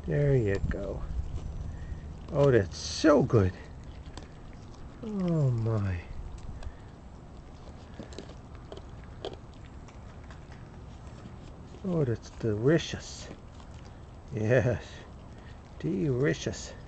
There you go. Oh, that's so good. Oh my. Oh, that's delicious. Yes, delicious.